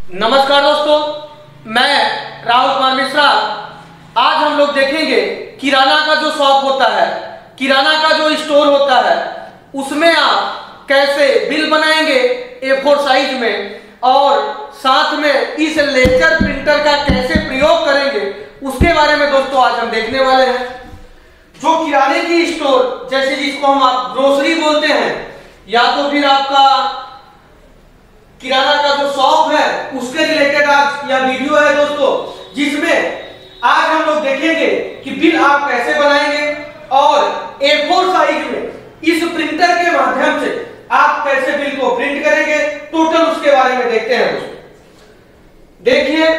नमस्कार दोस्तों, मैं राहुल कुमार मिश्रा। आज हम लोग देखेंगे किराना का जो शॉप होता है, किराना का जो स्टोर होता है, उसमें आप कैसे बिल बनाएंगे A4 साइज में, और साथ में इस लेजर प्रिंटर का कैसे प्रयोग करेंगे, उसके बारे में दोस्तों आज हम देखने वाले हैं। जो किराने की स्टोर, जैसे जिसको हम आप ग्रोसरी बोलते हैं, या तो फिर आपका किराना का जो शॉप है, उसके रिलेटेड आज यह वीडियो है दोस्तों, जिसमें आज हम लोग देखेंगे कि बिल आप कैसे बनाएंगे और A4 साइज में इस प्रिंटर के माध्यम से आप कैसे बिल को प्रिंट करेंगे, टोटल उसके बारे में देखते हैं दोस्तों। देखिए,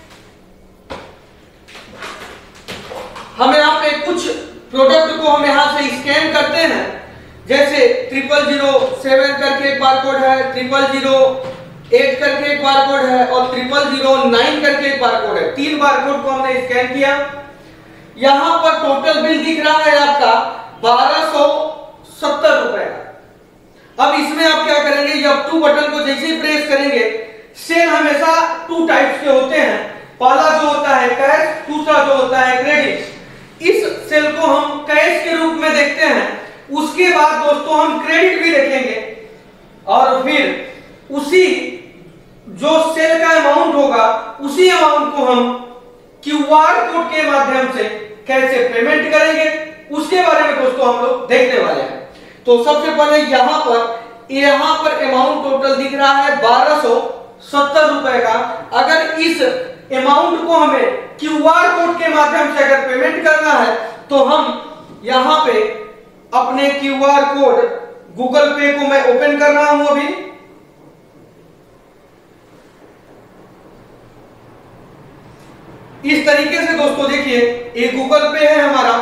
हम यहाँ पे कुछ प्रोडक्ट को हम यहाँ से स्कैन करते हैं, जैसे 0007 करके एक बारकोड है, 0008 करके एक बारकोड है और 0009 करके एक बारकोड है। तीन बारकोड को हमने स्कैन किया। यहां पर टोटल बिल दिख रहा है आपका 1270 रुपए का। अब इसमें आप क्या करेंगे, जब टू बटन को जैसे ही प्रेस करेंगे, सेल हमेशा टू टाइप्स के होते हैं। पहला जो होता है कैश, दूसरा जो होता है क्रेडिट। इस सेल को हम कैश के रूप में देखते हैं, उसके बाद दोस्तों हम क्रेडिट भी देखेंगे, और फिर उसी जो सेल का अमाउंट होगा, उसी अमाउंट को हम क्यूआर कोड के माध्यम से कैसे पेमेंट करेंगे, उसके बारे में दोस्तों हम लोग देखने वाले हैं। तो सबसे पहले यहां पर अमाउंट टोटल दिख रहा है 1270 रुपए का। अगर इस अमाउंट को हमें क्यूआर कोड के माध्यम से अगर पेमेंट करना है, तो हम यहां पे अपने क्यूआर कोड गूगल पे को मैं ओपन कर रहा हूं अभी। इस तरीके से दोस्तों देखिए, ये गूगल पे है हमारा।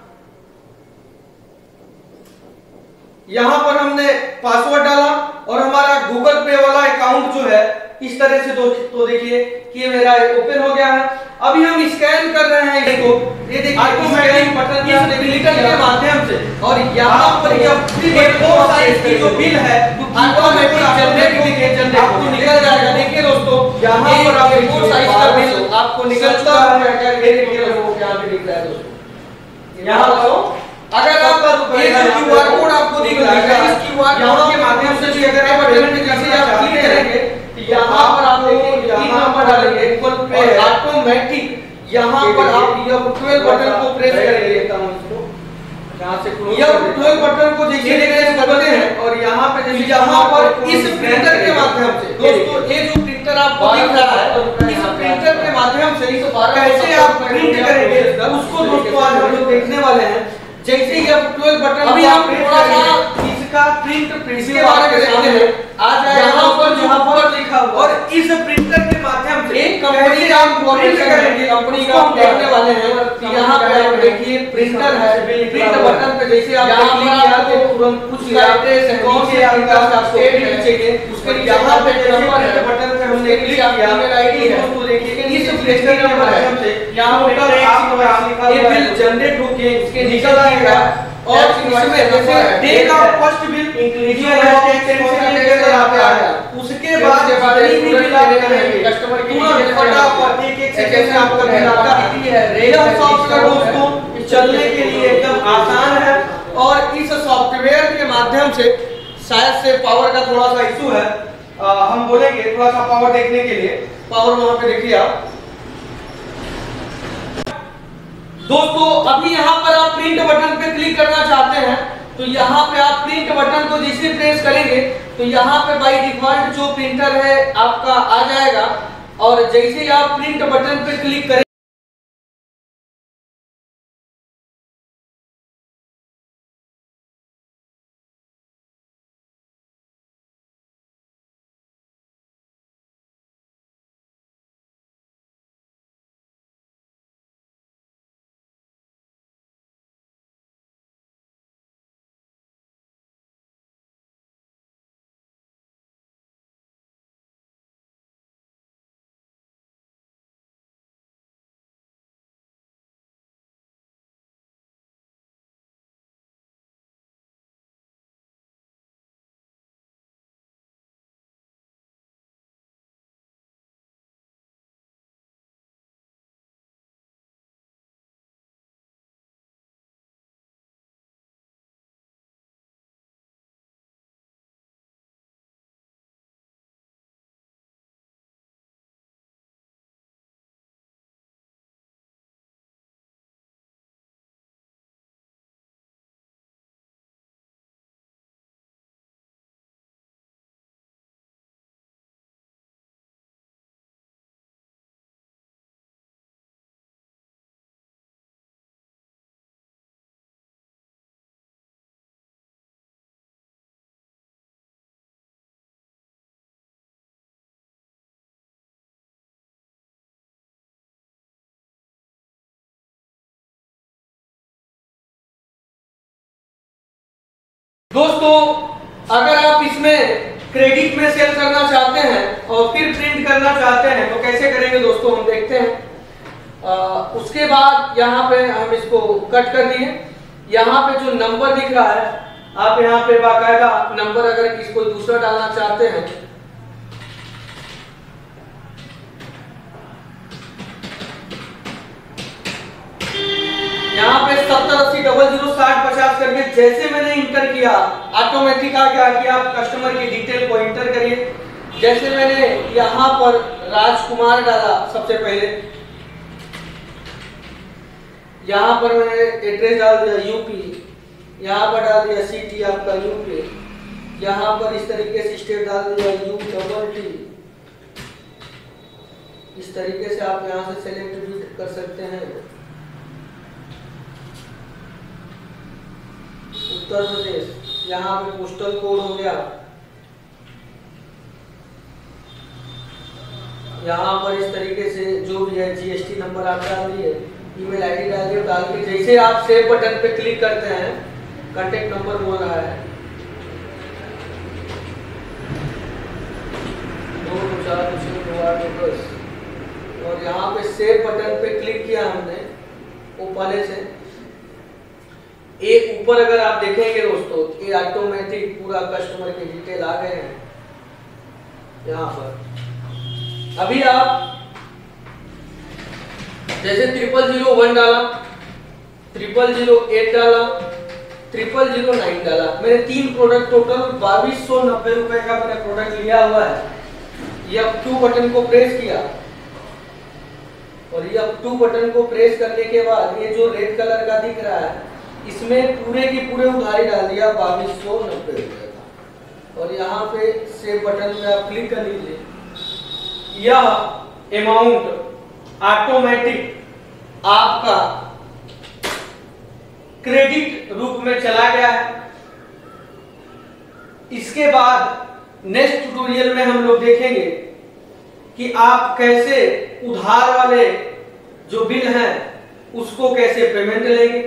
यहां पर हमने पासवर्ड डाला और हमारा गूगल पे वाला अकाउंट जो है इस तरह से दोस्तों देखिए कि ये मेरा ओपन हो गया है। अभी हम स्कैन कर रहे हैं इसको, ये देखिए ऑटोमेटिक बटन इस डिलीटर के माध्यम से, और यहां पर ये A4 साइज की जो बिल है ऑटोमेटिक जनरेट आपको निकल जाएगा। देखिए दोस्तों, यहां पर आप A4 साइज का बिल आपको निकलता है। ये देखिए दोस्तों, यहां पे दिख रहा है दोस्तों, यहां पर अगर आपका ये जो क्यूआर कोड आपको दिख रहा है, इस क्यूआर कोड के माध्यम से भी अगर आप पेमेंट जैसे आप क्लिक करेंगे, यहां पर आप देखिए पिन नंबर डालेंगे गूगल पे, ऑटोमेटिक यहां पर आप ये 12 बटन को प्रेस करेंगे। यहां से ये 12 बटन को जैसे प्रेस करते हैं, और यहां पे जैसे यहां पर इस प्रिंटर के माध्यम से दोस्तों, ये जो प्रिंटर आपको दिख रहा है, इस प्रिंटर के माध्यम से कैसे आप प्रिंट करेंगे, उसको दोस्तों आज हम लोग देखने वाले हैं। जैसे ही अब 12 बटन अभी हम थोड़ा सा इसका प्रिंट के बारे में देखते हैं। आज यहां पर लिखा हुआ, और इस प्रिंटर के माध्यम से एक कंपनी का हम प्रिंट करेंगे, कंपनी का हम देखने वाले हैं। यहां पे आप देखिए प्रिंटर है, प्रिंट बटन पे जैसे आप क्लिक किया तो तुरंत कुछ एड्रेस है, कौन से आपका स्टेट चाहिए, उसके यहां पे नंबर है, बटन पे हमने क्लिक किया, ईमेल आईडी है। तो देखिए इस प्रिंटर के माध्यम से यहां पर आप ये बिल जनरेट होके इसके निकल आएगा, और इसमें जैसे date of first bill including उसके बाद जितनी भी बिल आप करेंगे कस्टमर के लिए फटाफट एक सेकंड में आपका बिल आता है। यह सॉफ्टवेयर दोस्तों चलने के लिए एकदम आसान है, और इस सॉफ्टवेयर के माध्यम से शायद से पावर का थोड़ा सा इशू है, हम बोलेंगे थोड़ा सा पावर देखने के लिए। पावर वहां पे देखिए आप दोस्तों। अभी यहां पर आप प्रिंट बटन पे क्लिक करना चाहते हैं, तो यहां पे आप प्रिंट बटन को जैसे प्रेस करेंगे, तो यहां पे बाय डिफॉल्ट जो प्रिंटर है आपका आ जाएगा, और जैसे ही आप प्रिंट बटन पे क्लिक करेंगे दोस्तों अगर आप इसमें क्रेडिट में सेल करना चाहते हैं और फिर प्रिंट करना चाहते हैं तो कैसे करेंगे दोस्तों, हम देखते हैं। उसके बाद यहाँ पे हम इसको कट कर दिए। यहाँ पे जो नंबर दिख रहा है, आप यहाँ पे बाकायदा नंबर अगर किसी कोई दूसरा डालना चाहते हैं यहाँ पे 70 80 00 60 50 करके जैसे मैंने इंटर किया ऑटोमेटिक आ गया कि आप कस्टमर की डिटेल को इंटर करिए। जैसे मैंने यहाँ पर राजकुमार डाला सबसे पहले, यहाँ पर मैंने एड्रेस डाल दिया यूपी, यहाँ पर डाल दिया सिटी आपका यूपी, यहाँ पर इस तरीके से स्टेट डाल दिया यूटी। इस तरीके से आप यहाँ से सेलेक्ट भी कर सकते हैं। उत्तर प्रदेश, यहाँ पे पोस्टल कोड हो गया, यहाँ पर इस तरीके से जो भी है जीएसटी नंबर आप डाल दिए, ईमेल आईडी डाल दिए। डाल के जैसे आप सेव बटन पे क्लिक करते हैं, कांटेक्ट नंबर बोल रहा है 2462810 और यहाँ पे सेव बटन पे क्लिक किया हमने। वो पहले से एक ऊपर अगर आप देखेंगे दोस्तों, ये ऑटोमेटिक पूरा कस्टमर की डिटेल आ गए हैं यहाँ पर। अभी आप जैसे 0001 डाला, 0008 डाला, 0009 डाला, मैंने 3 प्रोडक्ट टोटल 2290 रुपए का मैंने प्रोडक्ट लिया हुआ है। ये अब 2 बटन को प्रेस किया और ये अब 2 बटन को प्रेस करने के बाद ये जो रेड कलर का दिख रहा है, इसमें पूरे की पूरे उधारी डाल दिया 2290 रुपए का। और यहाँ पे सेव बटन पे आप क्लिक कर लीजिए। यह अमाउंट ऑटोमेटिक आपका क्रेडिट रूप में चला गया है। इसके बाद नेक्स्ट ट्यूटोरियल में हम लोग देखेंगे कि आप कैसे उधार वाले जो बिल हैं उसको कैसे पेमेंट लेंगे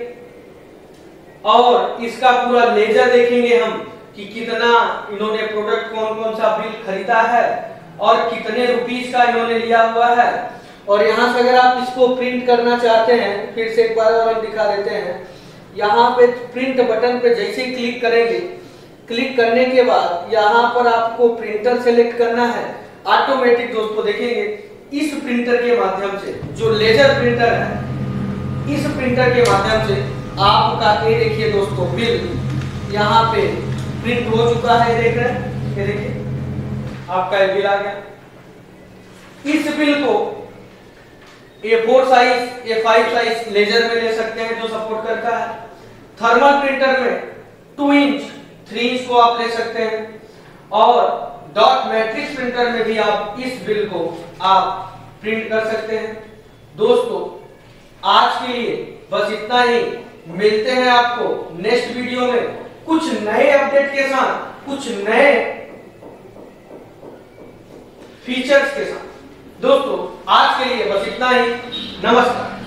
और इसका पूरा लेजर देखेंगे हम कि कितना इन्होंने प्रोडक्ट कौन कौन सा बिल खरीदा है और कितने रुपीस का इन्होंने लिया हुआ है। और यहाँ से अगर आप इसको प्रिंट करना चाहते हैं, फिर से एक बार और हम दिखा देते हैं। यहाँ पे प्रिंट बटन पे जैसे ही क्लिक करेंगे, क्लिक करने के बाद यहाँ पर आपको प्रिंटर सेलेक्ट करना है। ऑटोमेटिक दोस्तों देखेंगे इस प्रिंटर के माध्यम से, जो लेजर प्रिंटर है, इस प्रिंटर के माध्यम से आपका ये देखिए दोस्तों बिल यहाँ पे प्रिंट हो चुका है। देख रहे हैं, ये देखिए आपका बिल आ गया। इस बिल को A4 size, A5 size laser में ले सकते हैं जो सपोर्ट करता है। थर्मल प्रिंटर में 2 इंच 3 इंच को आप ले सकते हैं और डॉट मैट्रिक्स प्रिंटर में भी आप इस बिल को आप प्रिंट कर सकते हैं। दोस्तों आज के लिए बस इतना ही। मिलते हैं आपको नेक्स्ट वीडियो में कुछ नए अपडेट के साथ, कुछ नए फीचर्स के साथ। दोस्तों आज के लिए बस इतना ही। नमस्कार।